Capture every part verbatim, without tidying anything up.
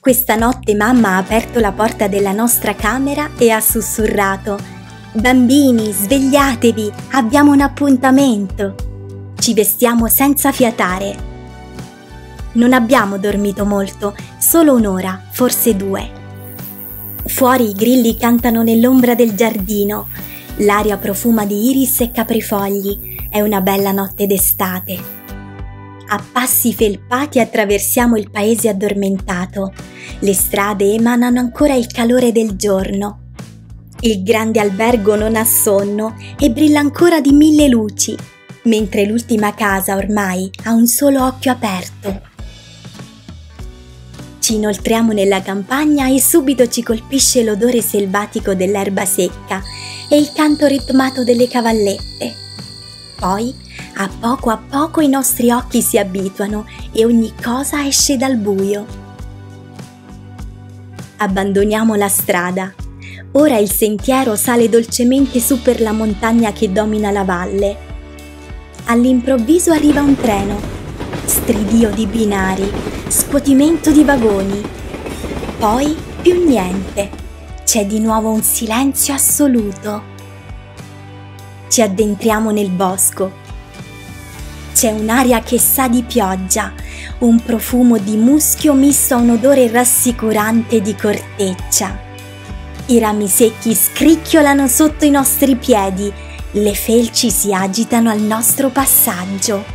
Questa notte mamma ha aperto la porta della nostra camera e ha sussurrato: «Bambini, svegliatevi, abbiamo un appuntamento!» Ci vestiamo senza fiatare. Non abbiamo dormito molto, solo un'ora, forse due. Fuori i grilli cantano nell'ombra del giardino, l'aria profuma di iris e caprifogli, è una bella notte d'estate. A passi felpati attraversiamo il paese addormentato, le strade emanano ancora il calore del giorno. Il grande albergo non ha sonno e brilla ancora di mille luci, mentre l'ultima casa ormai ha un solo occhio aperto. Ci inoltriamo nella campagna e subito ci colpisce l'odore selvatico dell'erba secca e il canto ritmato delle cavallette. Poi, a poco a poco i nostri occhi si abituano e ogni cosa esce dal buio. Abbandoniamo la strada. Ora il sentiero sale dolcemente su per la montagna che domina la valle. All'improvviso arriva un treno. Stridio di binari, scuotimento di vagoni. Poi più niente. C'è di nuovo un silenzio assoluto. Ci addentriamo nel bosco. C'è un'aria che sa di pioggia, un profumo di muschio misto a un odore rassicurante di corteccia. I rami secchi scricchiolano sotto i nostri piedi, le felci si agitano al nostro passaggio.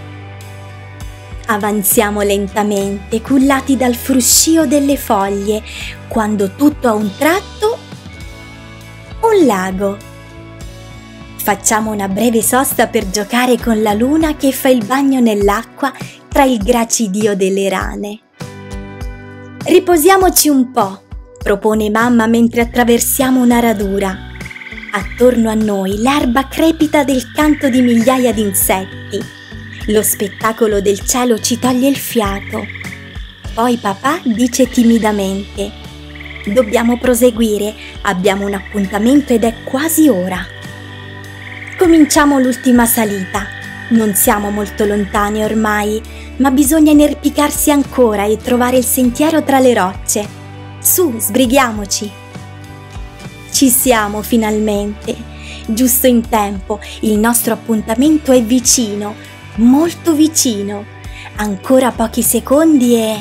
Avanziamo lentamente, cullati dal fruscio delle foglie, quando tutto a un tratto un lago. Facciamo una breve sosta per giocare con la luna che fa il bagno nell'acqua tra il gracidio delle rane. Riposiamoci un po', propone mamma mentre attraversiamo una radura. Attorno a noi l'erba crepita del canto di migliaia di insetti. Lo spettacolo del cielo ci toglie il fiato. Poi papà dice timidamente: «Dobbiamo proseguire, abbiamo un appuntamento ed è quasi ora». Cominciamo l'ultima salita. Non siamo molto lontani ormai, ma bisogna inerpicarsi ancora e trovare il sentiero tra le rocce. Su, sbrighiamoci. Ci siamo finalmente. Giusto in tempo, il nostro appuntamento è vicino, molto vicino. Ancora pochi secondi e...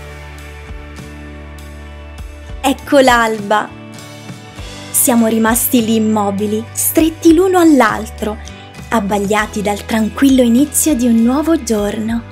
ecco l'alba! Siamo rimasti lì immobili, stretti l'uno all'altro, abbagliati dal tranquillo inizio di un nuovo giorno.